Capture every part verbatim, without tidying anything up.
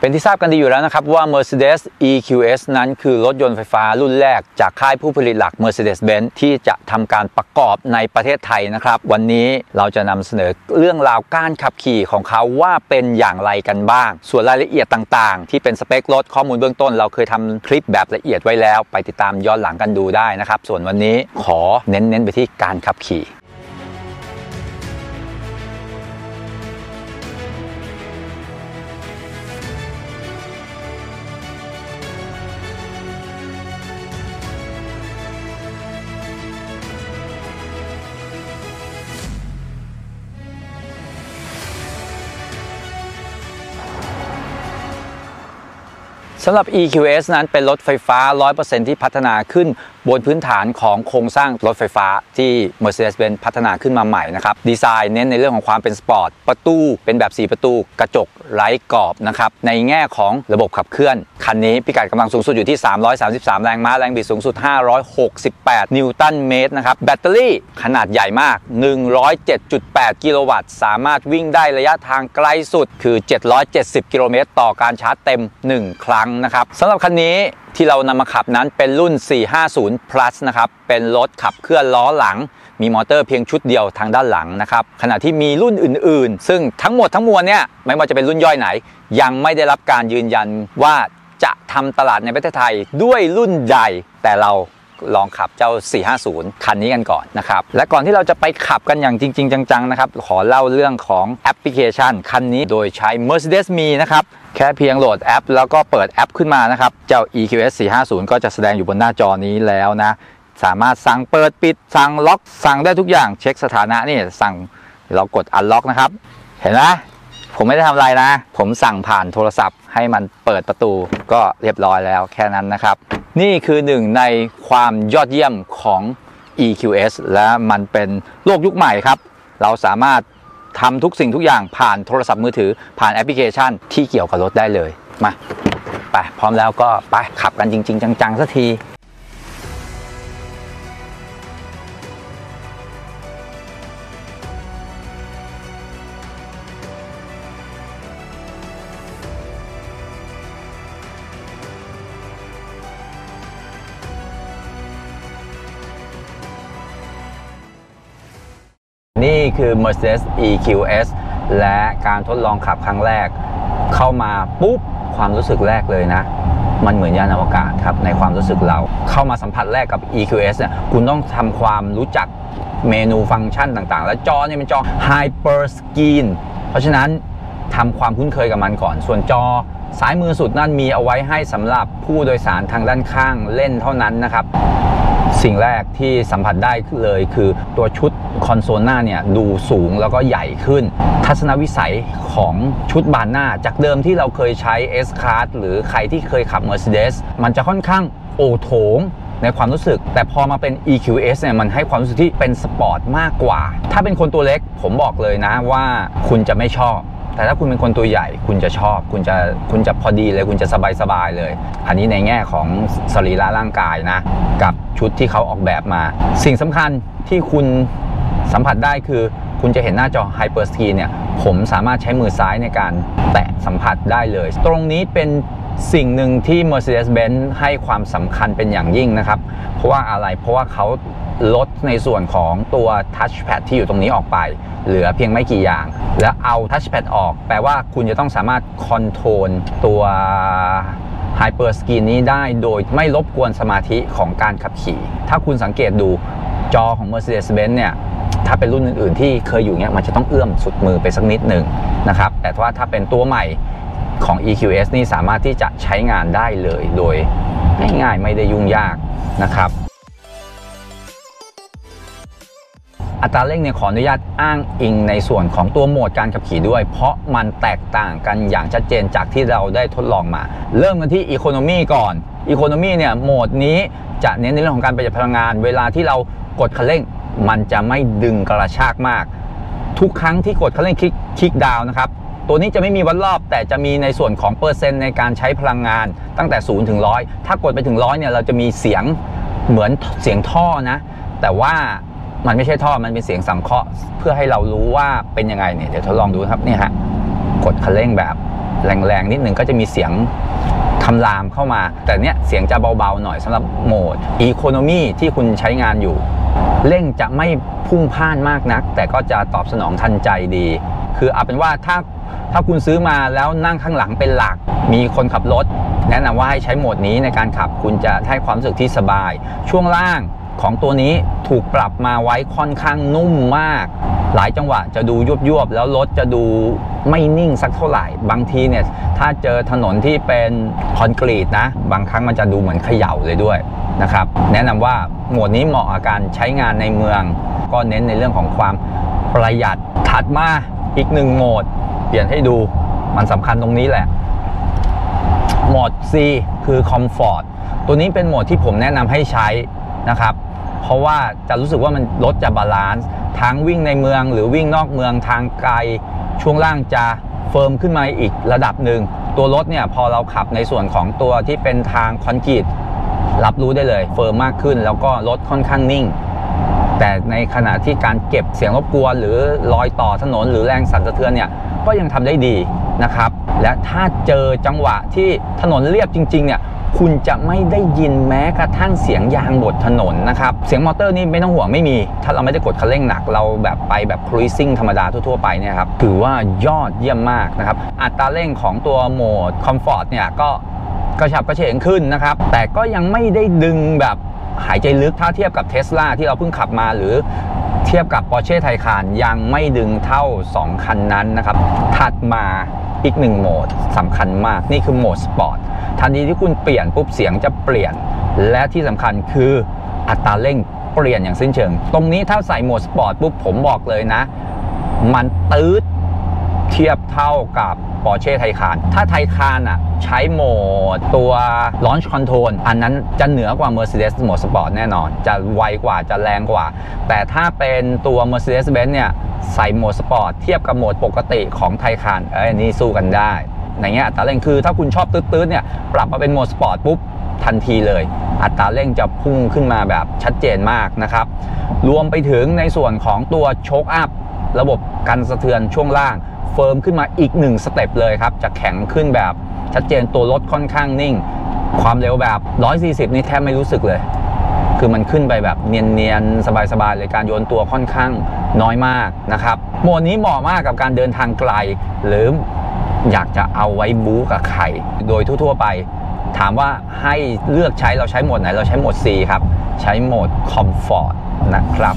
เป็นที่ทราบกันดีอยู่แล้วนะครับว่า Mercedes อี คิว เอส นั้นคือรถยนต์ไฟฟ้ารุ่นแรกจากค่ายผู้ผลิตหลัก Mercedes-Benz ที่จะทำการประกอบในประเทศไทยนะครับวันนี้เราจะนำเสนอเรื่องราวการขับขี่ของเขาว่าเป็นอย่างไรกันบ้างส่วนรายละเอียดต่างๆที่เป็นสเปครถข้อมูลเบื้องต้นเราเคยทำคลิปแบบละเอียดไว้แล้วไปติดตามย้อนหลังกันดูได้นะครับส่วนวันนี้ขอเน้นๆไปที่การขับขี่สำหรับ อี คิว เอส นั้นเป็นรถไฟฟ้า ร้อยเปอร์เซ็นต์ ที่พัฒนาขึ้นบนพื้นฐานของโครงสร้างรถไฟฟ้าที่ Mercedes-Benz พัฒนาขึ้นมาใหม่นะครับดีไซน์เน้นในเรื่องของความเป็นสปอร์ตประตูเป็นแบบสี่ประตูกระจกไร้กรอบนะครับในแง่ของระบบขับเคลื่อนคันนี้พิกัดกำลังสูงสุดอยู่ที่สามร้อยสามสิบสามแรงม้าแรงบิดสูงสุดห้าร้อยหกสิบแปดนิวตันเมตรนะครับแบตเตอรี่ขนาดใหญ่มาก หนึ่งร้อยเจ็ดจุดแปด กิโลวัตต์สามารถวิ่งได้ระยะทางไกลสุดคือเจ็ดร้อยเจ็ดสิบกิโลเมตรต่อการชาร์จเต็มหนึ่งครั้งนะครับสำหรับคันนี้ที่เรานำมาขับนั้นเป็นรุ่น สี่ห้าศูนย์ plus นะครับเป็นรถขับเคลื่อนล้อหลังมีมอเตอร์เพียงชุดเดียวทางด้านหลังนะครับขณะที่มีรุ่นอื่นๆซึ่งทั้งหมดทั้งมวลเนี่ยไม่ว่าจะเป็นรุ่นย่อยไหนยังไม่ได้รับการยืนยันว่าจะทำตลาดในประเทศไทยด้วยรุ่นใดแต่เราลองขับเจ้า สี่ห้าศูนย์ คันนี้กันก่อนนะครับและก่อนที่เราจะไปขับกันอย่างจริงๆจังๆนะครับขอเล่าเรื่องของแอปพลิเคชันคันนี้โดยใช้ Mercedes-Me นะครับแค่เพียงโหลดแอปแล้วก็เปิดแอปขึ้นมานะครับเจ้า อี คิว เอส สี่ห้าศูนย์ ก็จะแสดงอยู่บนหน้าจอนี้แล้วนะสามารถสั่งเปิดปิดสั่งล็อกสั่งได้ทุกอย่างเช็คสถานะนี่สั่งเรากด Unlock นะครับเห็นไหมผมไม่ได้ทำอะไรนะผมสั่งผ่านโทรศัพท์ให้มันเปิดประตูก็เรียบร้อยแล้วแค่นั้นนะครับนี่คือหนึ่งในความยอดเยี่ยมของ อี คิว เอส และมันเป็นโลกยุคใหม่ครับเราสามารถทำทุกสิ่งทุกอย่างผ่านโทรศัพท์มือถือผ่านแอปพลิเคชันที่เกี่ยวกับรถได้เลยมาไปพร้อมแล้วก็ไปขับกันจริงๆจังๆสักทีนี่คือ Mercedes อี คิว เอส และการทดลองขับครั้งแรกเข้ามาปุ๊บความรู้สึกแรกเลยนะมันเหมือนยานอวกาศครับในความรู้สึกเราเข้ามาสัมผัสแรกกับ อี คิว เอส เนี่ยคุณต้องทำความรู้จักเมนูฟังก์ชันต่างๆและจอเนี่ยเป็นจอ Hyper Screen เพราะฉะนั้นทำความคุ้นเคยกับมันก่อนส่วนจอซ้ายมือสุดนั่นมีเอาไว้ให้สำหรับผู้โดยสารทางด้านข้างเล่นเท่านั้นนะครับสิ่งแรกที่สัมผัสได้เลยคือตัวชุดคอนโซลหน้าเนี่ยดูสูงแล้วก็ใหญ่ขึ้นทัศนวิสัยของชุดบานหน้าจากเดิมที่เราเคยใช้ S-Class หรือใครที่เคยขับ Mercedes มันจะค่อนข้างโอโถงในความรู้สึกแต่พอมาเป็น อี คิว เอส เนี่ยมันให้ความรู้สึกที่เป็นสปอร์ตมากกว่าถ้าเป็นคนตัวเล็กผมบอกเลยนะว่าคุณจะไม่ชอบแต่ถ้าคุณเป็นคนตัวใหญ่คุณจะชอบคุณจะคุณจะพอดีเลยคุณจะสบายสบายเลยอันนี้ในแง่ของสรีระร่างกายนะกับชุดที่เขาออกแบบมาสิ่งสำคัญที่คุณสัมผัสได้คือคุณจะเห็นหน้าจอ Hyper Screen เนี่ยผมสามารถใช้มือซ้ายในการแตะสัมผัสได้เลยตรงนี้เป็นสิ่งหนึ่งที่ Mercedes-Benz ให้ความสำคัญเป็นอย่างยิ่งนะครับเพราะว่าอะไรเพราะว่าเขาลดในส่วนของตัว Touchpad ที่อยู่ตรงนี้ออกไปเหลือเพียงไม่กี่อย่างแล้วเอา Touchpad ออกแปลว่าคุณจะต้องสามารถคอนโทรลตัว Hyper Screen นี้ได้โดยไม่รบกวนสมาธิของการขับขี่ถ้าคุณสังเกตดูจอของ Mercedes-Benz เนี่ยถ้าเป็นรุ่นอื่นๆที่เคยอยู่เนี้ยมันจะต้องเอื้อมสุดมือไปสักนิดหนึ่งนะครับแต่ว่าถ้าเป็นตัวใหม่ของ อี คิว เอส นี่สามารถที่จะใช้งานได้เลยโดยง่ายๆไม่ได้ยุ่งยากนะครับอัตราเร่งเนี่ยขออนุญาตอ้างอิงในส่วนของตัวโหมดการขับขี่ด้วยเพราะมันแตกต่างกันอย่างชัดเจนจากที่เราได้ทดลองมาเริ่มกันที่ Economy ก่อน Economy เนี่ยโหมดนี้จะเน้นในเรื่องของการประหยัดพลังงานเวลาที่เรากดคันเร่งมันจะไม่ดึงกระชากมากทุกครั้งที่กดคันเร่งคลิกคลิกดาวน์นะครับตัวนี้จะไม่มีวัดรอบแต่จะมีในส่วนของเปอร์เซ็นต์ในการใช้พลังงานตั้งแต่ศูนย์ถึงหนึ่งร้อยถ้ากดไปถึงหนึ่งร้อยเนี่ยเราจะมีเสียงเหมือนเสียงท่อนะแต่ว่ามันไม่ใช่ท่อมันเป็นเสียงสังเคราะห์เพื่อให้เรารู้ว่าเป็นยังไงเนี่ยเดี๋ยวทดลองดูครับนี่ฮะกดคันเร่งแบบแรงๆนิดนึงก็จะมีเสียงคำรามเข้ามาแต่เนี้ยเสียงจะเบาๆหน่อยสำหรับโหมด Economy ที่คุณใช้งานอยู่เร่งจะไม่พุ่งพ่านมากนักแต่ก็จะตอบสนองทันใจดีคือเอาเป็นว่าถ้าถ้าคุณซื้อมาแล้วนั่งข้างหลังเป็นหลักมีคนขับรถแนะนำว่าให้ใช้โหมดนี้ในการขับคุณจะให้ความรู้สึกที่สบายช่วงล่างของตัวนี้ถูกปรับมาไว้ค่อนข้างนุ่มมากหลายจังหวะจะดูยวบๆแล้วรถจะดูไม่นิ่งสักเท่าไหร่บางทีเนี่ยถ้าเจอถนนที่เป็นคอนกรีตนะบางครั้งมันจะดูเหมือนเขย่าเลยด้วยนะครับแนะนำว่าโหมดนี้เหมาะกับการใช้งานในเมืองก็เน้นในเรื่องของความประหยัดถัดมาอีกหนึ่งโหมดเปลี่ยนให้ดูมันสำคัญตรงนี้แหละโหมด C คือ Comfort ตัวนี้เป็นโหมดที่ผมแนะนำให้ใช้นะครับเพราะว่าจะรู้สึกว่ามันรถจะบาลานซ์ทั้งวิ่งในเมืองหรือวิ่งนอกเมืองทางไกลช่วงล่างจะเฟิร์มขึ้นมาอีกระดับหนึ่งตัวรถเนี่ยพอเราขับในส่วนของตัวที่เป็นทางคอนกรีตรับรู้ได้เลยเฟิร์มมากขึ้นแล้วก็รถค่อนข้างนิ่งแต่ในขณะที่การเก็บเสียงรบกวนหรือรอยต่อถนนหรือแรงสั่นสะเทือนเนี่ยก็ยังทำได้ดีนะครับและถ้าเจอจังหวะที่ถนนเรียบจริงๆเนี่ยคุณจะไม่ได้ยินแม้กระทั่งเสียงยางบดถนนนะครับเสียงมอเตอร์นี่ไม่ต้องห่วงไม่มีถ้าเราไม่ได้กดคันเร่งหนักเราแบบไปแบบครูซซิ่งธรรมดาทั่วๆไปเนี่ยครับถือว่ายอดเยี่ยมมากนะครับอัตราเร่งของตัวโหมดคอมฟอร์ตเนี่ยก็กระฉับกระเฉงขึ้นนะครับแต่ก็ยังไม่ได้ดึงแบบหายใจลึกถ้าเทียบกับ Tesla ที่เราเพิ่งขับมาหรือเทียบกับ Porsche Taycan ยังไม่ดึงเท่าสองคันนั้นนะครับถัดมาอีกหนึ่งโหมดสำคัญมากนี่คือโหมดสปอร์ตทันทีที่คุณเปลี่ยนปุ๊บเสียงจะเปลี่ยนและที่สำคัญคืออัตราเร่งเปลี่ยนอย่างสิ้นเชิงตรงนี้ถ้าใส่โหมดสปอร์ตปุ๊บผมบอกเลยนะมันตืดเทียบเท่ากับ Porsche Taycan ถ้า Taycan อ่ะใช้โหมดตัว Launch Control อันนั้นจะเหนือกว่า Mercedes โหมดสปอร์ตแน่นอนจะไวกว่าจะแรงกว่าแต่ถ้าเป็นตัว Mercedes-Benz เนี่ยใส่โหมดสปอร์ตเทียบกับโหมดปกติของ Taycan เอ้ยนี่สู้กันได้ในเงี้ยอัตราเร่งคือถ้าคุณชอบตืดๆเนี่ยปรับมาเป็นโหมดสปอร์ตปุ๊บทันทีเลยอัตราเร่งจะพุ่งขึ้นมาแบบชัดเจนมากนะครับรวมไปถึงในส่วนของตัวโชคอัพระบบกันสะเทือนช่วงล่างเฟิร์มขึ้นมาอีกหนึ่งสเต็ปเลยครับจะแข็งขึ้นแบบชัดเจนตัวรถค่อนข้างนิ่งความเร็วแบบหนึ่งร้อยสี่สิบนี่แทบไม่รู้สึกเลยคือมันขึ้นไปแบบเนียนๆสบายๆเลยการโยนตัวค่อนข้างน้อยมากนะครับโหมดนี้เหมาะมากกับการเดินทางไกลหรืออยากจะเอาไว้บู๊กับใครโดยทั่วๆไปถามว่าให้เลือกใช้เราใช้โหมดไหนเราใช้โหมด C ครับใช้โหมด Comfort นะครับ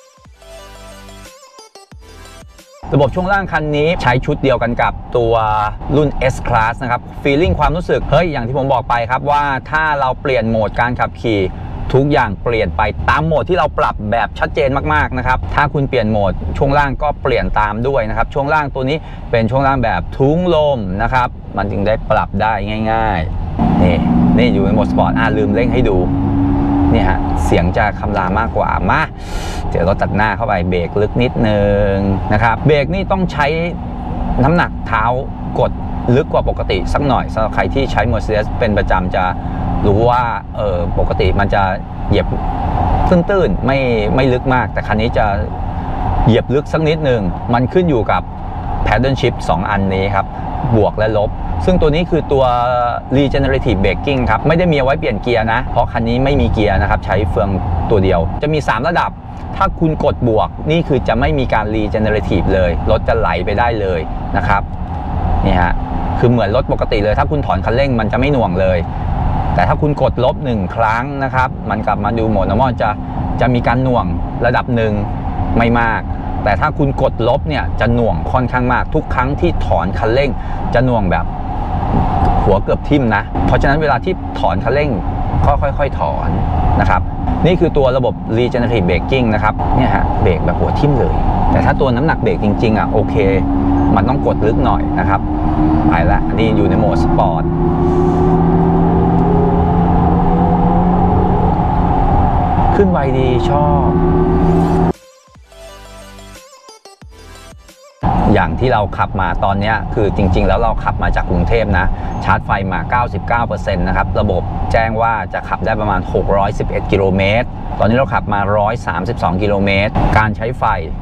ระบบช่วงล่างคันนี้ใช้ชุดเดียวกันกับตัวรุ่น S Class นะครับ feeling ความรู้สึกเฮ้ยอย่างที่ผมบอกไปครับว่าถ้าเราเปลี่ยนโหมดการขับขี่ทุกอย่างเปลี่ยนไปตามโหมดที่เราปรับแบบชัดเจนมากๆนะครับถ้าคุณเปลี่ยนโหมดช่วงล่างก็เปลี่ยนตามด้วยนะครับช่วงล่างตัวนี้เป็นช่วงล่างแบบทุ้งลมนะครับมันจึงได้ปรับได้ง่ายๆนี่นี่อยู่ในโหมดสปอร์ตอ่าลืมเร่งให้ดูนี่ฮะเสียงจะคำรามมากกว่ามาเดี๋ยวเราตัดหน้าเข้าไปเบรกลึกนิดนึงนะครับเบรกนี่ต้องใช้น้ำหนักเท้ากดลึกกว่าปกติสักหน่อยสำหรับใครที่ใช้ Mercedes เป็นประจำจะรู้ว่าเออปกติมันจะเหยียบตื้นๆไม่ไม่ลึกมากแต่คันนี้จะเหยียบลึกสักนิดนึงมันขึ้นอยู่กับ Paddle Shift สองอันนี้ครับบวกและลบซึ่งตัวนี้คือตัว Regenerative Braking ครับไม่ได้มีเอาไว้เปลี่ยนเกียร์นะเพราะคันนี้ไม่มีเกียร์นะครับใช้เฟืองตัวเดียวจะมีสามระดับถ้าคุณกดบวกนี่คือจะไม่มีการ Regenerative เลยรถจะไหลไปได้เลยนะครับนี่ฮะคือเหมือนรถปกติเลยถ้าคุณถอนคันเร่งมันจะไม่หน่วงเลยแต่ถ้าคุณกดลบหนึ่งครั้งนะครับมันกลับมาดูโหมด normal จะจะมีการหน่วงระดับหนึ่งไม่มากแต่ถ้าคุณกดลบเนี่ยจะหน่วงค่อนข้างมากทุกครั้งที่ถอนคันเร่งจะหน่วงแบบหัวเกือบทิ่มนะเพราะฉะนั้นเวลาที่ถอนคันเร่งก็ค่อยๆถอนนะครับนี่คือตัวระบบ Regenerative Braking นะครับเนี่ยฮะเบรกแบบหัวทิ่มเลยแต่ถ้าตัวน้ำหนักเบรกจริงๆอ่ะโอเคมันต้องกดลึกหน่อยนะครับไปละอันนี้อยู่ในโหมดสปอร์ตขึ้นไวดีชอบอย่างที่เราขับมาตอนนี้คือจริงๆแล้วเราขับมาจากกรุงเทพนะชาร์จไฟมา เก้าสิบเก้าเปอร์เซ็นต์ นะครับระบบแจ้งว่าจะขับได้ประมาณหกร้อยสิบเอ็ดกิโลเมตรตอนนี้เราขับมาหนึ่งร้อยสามสิบสองกิโลเมตรการใช้ไฟ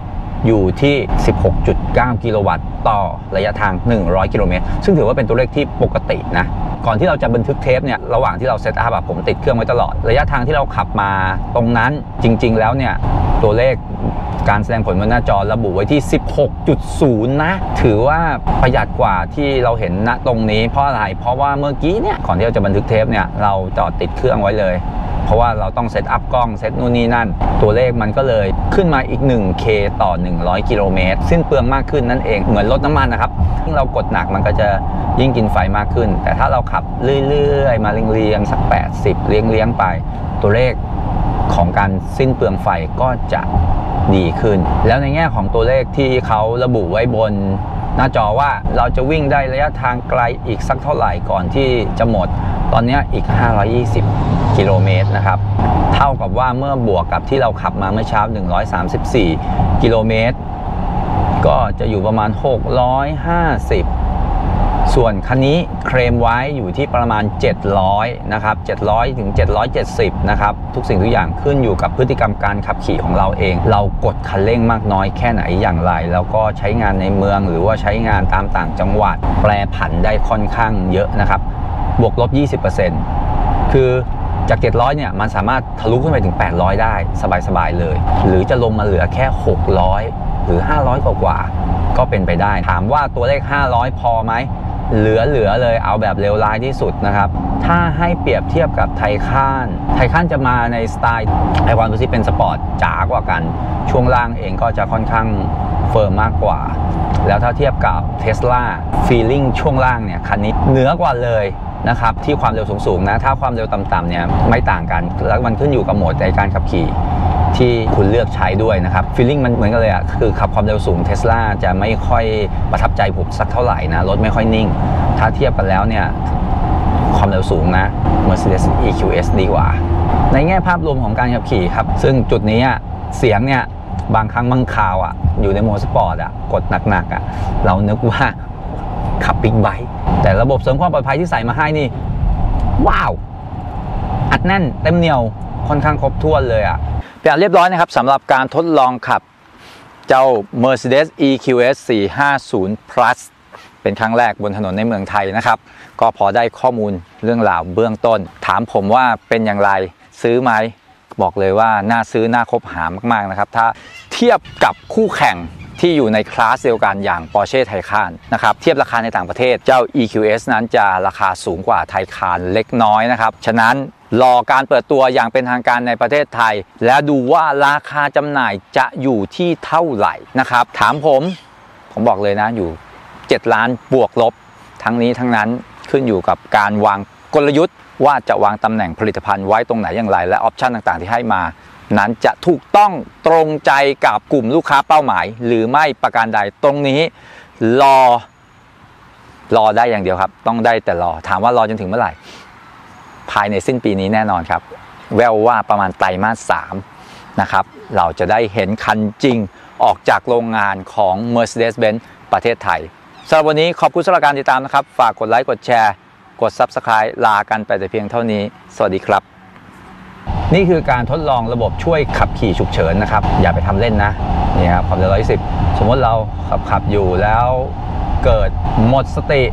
อยู่ที่ สิบหกจุดเก้า กิโลวัตต์ต่อระยะทางหนึ่งร้อยกิโลเมตรซึ่งถือว่าเป็นตัวเลขที่ปกตินะก่อนที่เราจะบันทึกเทปเนี่ยระหว่างที่เราเซตอัพอะผมติดเครื่องไว้ตลอดระยะทางที่เราขับมาตรงนั้นจริงๆแล้วเนี่ยตัวเลขการแสดงผลบนหน้าจอระบุไว้ที่ สิบหกจุดศูนย์ นะถือว่าประหยัดกว่าที่เราเห็นณตรงนี้เพราะอะไรเพราะว่าเมื่อกี้เนี่ยก่อนที่เราจะบันทึกเทปเนี่ยเราจอดติดเครื่องไว้เลยเพราะว่าเราต้องเซตอัพกล้องเซตนู่นนี่นั่นตัวเลขมันก็เลยขึ้นมาอีก หนึ่งเค ต่อหนึ่งร้อยกิโลเมตรสิ้นเปลืองมากขึ้นนั่นเองเหมือนรถน้ำมันนะครับยิ่งเรากดหนักมันก็จะยิ่งกินไฟมากขึ้นแต่ถ้าเราขับเรื่อยๆมาเรียงๆสักแปดสิบเลี้ยงๆไปตัวเลขของการสิ้นเปลืองไฟก็จะดีขึ้นแล้วในแง่ของตัวเลขที่เขาระบุไว้บนหน้าจอว่าเราจะวิ่งได้ระยะทางไกลอีกสักเท่าไหร่ก่อนที่จะหมดตอนนี้อีกห้าร้อยยี่สิบกิโลเมตรนะครับเท่ากับว่าเมื่อบวกกับที่เราขับมาเมื่อเช้าหนึ่งร้อยสามสิบสี่กิโลเมตรก็จะอยู่ประมาณหกร้อยห้าสิบส่วนคันนี้เคลมไว้อยู่ที่ประมาณเจ็ดร้อยนะครับเจ็ดร้อยถึงเจ็ดร้อยเจ็ดสิบนะครับทุกสิ่งทุกอย่างขึ้นอยู่กับพฤติกรรมการขับขี่ของเราเองเรากดคันเร่งมากน้อยแค่ไหนอย่างไรแล้วก็ใช้งานในเมืองหรือว่าใช้งานตามต่างจังหวัดแปรผันได้ค่อนข้างเยอะนะครับบวกลบ ยี่สิบเปอร์เซ็นต์ คือจากเจ็ดร้อยเนี่ยมันสามารถทะลุขึ้นไปถึงแปดร้อยได้สบายๆเลยหรือจะลงมาเหลือแค่หกร้อยหรือห้าร้อยกว่าๆก็เป็นไปได้ถามว่าตัวเลขห้าร้อยพอไหมเหลือเหลือเลยเอาแบบเลวร้ายที่สุดนะครับถ้าให้เปรียบเทียบกับไทค้านไทค้านจะมาในสไตล์ไอคอนดูซิเป็นสปอร์ตจ๋ากว่ากันช่วงล่างเองก็จะค่อนข้างเฟิร์มมากกว่าแล้วถ้าเทียบกับ Tesla Feeling ช่วงล่างเนี่ยคันนี้เหนือกว่าเลยนะครับที่ความเร็วสูงๆนะถ้าความเร็วต่ำๆเนี่ยไม่ต่างกันแล้วมันขึ้นอยู่กับโหมดในการขับขี่ที่คุณเลือกใช้ด้วยนะครับฟีลลิ่งมันเหมือนกันเลยอ่ะคือขับความเร็วสูง Tesla จะไม่ค่อยประทับใจผมสักเท่าไหร่นะรถไม่ค่อยนิ่งถ้าเทียบกันแล้วเนี่ยความเร็วสูงนะ Mercedes อี คิว เอส ดีกว่าในแง่ภาพรวมของการขับขี่ครับซึ่งจุดนี้เสียงเนี่ยบางครั้งบางคราวอ่ะอยู่ในโหมดสปอร์ตอ่ะกดหนักๆอ่ะเรานึกว่าขับบิ๊กไบค์แต่ระบบเสริมความปลอดภัยที่ใส่มาให้นี่ว้าวอัดแน่นเต็มเหนียวค่อนข้างครบถ้วนเลยอ่ะเรียบร้อยนะครับสำหรับการทดลองขับเจ้า Mercedes อี คิว เอส สี่ห้าศูนย์ Plus เป็นครั้งแรกบนถนนในเมืองไทยนะครับก็พอได้ข้อมูลเรื่องราวเบื้องต้นถามผมว่าเป็นอย่างไรซื้อไหมบอกเลยว่าน่าซื้อน่าคบหามากๆนะครับถ้าเทียบกับคู่แข่งที่อยู่ในคลาสเดียวกันอย่าง Porsche Taycan นะครับเทียบราคาในต่างประเทศเจ้า อี คิว เอส นั้นจะราคาสูงกว่า Taycan เล็กน้อยนะครับฉะนั้นรอการเปิดตัวอย่างเป็นทางการในประเทศไทยแล้วดูว่าราคาจำหน่ายจะอยู่ที่เท่าไหร่นะครับถามผมผมบอกเลยนะอยู่เจ็ดล้านบวกลบทั้งนี้ทั้งนั้นขึ้นอยู่กับการวางกลยุทธ์ว่าจะวางตำแหน่งผลิตภัณฑ์ไว้ตรงไหนอย่างไรและออปชันต่างๆที่ให้มานั้นจะถูกต้องตรงใจกับกลุ่มลูกค้าเป้าหมายหรือไม่ประการใดตรงนี้รอรอได้อย่างเดียวครับต้องได้แต่รอถามว่ารอจนถึงเมื่อไหร่ภายในสิ้นปีนี้แน่นอนครับแววว่าประมาณไตรมาสสามนะครับเราจะได้เห็นคันจริงออกจากโรงงานของ Mercedes-Benz ประเทศไทยสำหรับวันนี้ขอบคุณสำหรับการติดตามนะครับฝากกดไลค์กดแชร์กด ซับสไครบ์ ลากันไปแต่เพียงเท่านี้สวัสดีครับนี่คือการทดลองระบบช่วยขับขี่ฉุกเฉินนะครับอย่าไปทำเล่นนะนี่ครับความเร็วหนึ่งร้อยสิบสมมติเราขับขับอยู่แล้วเกิดหมดสติ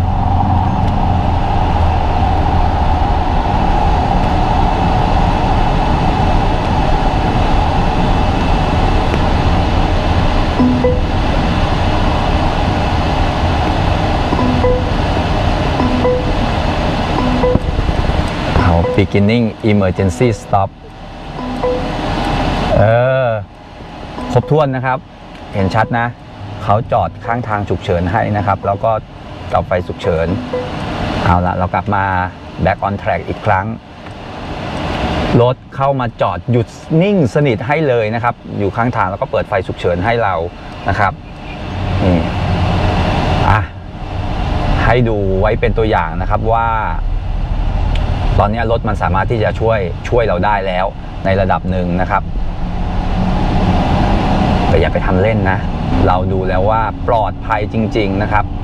beginning emergency stop เออครบถ้วนนะครับเห็นชัดนะเขาจอดข้างทางฉุกเฉินให้นะครับแล้วก็ต่อไฟฉุกเฉินเอาละเรากลับมา back on track อีกครั้งรถเข้ามาจอดหยุดนิ่งสนิทให้เลยนะครับอยู่ข้างทางแล้วก็เปิดไฟฉุกเฉินให้เรานะครับนี่อ่ะให้ดูไว้เป็นตัวอย่างนะครับว่าตอนนี้รถมันสามารถที่จะช่วยช่วยเราได้แล้วในระดับหนึ่งนะครับแต่อย่าไปทำเล่นนะเราดูแล้วว่าปลอดภัยจริงๆนะครับ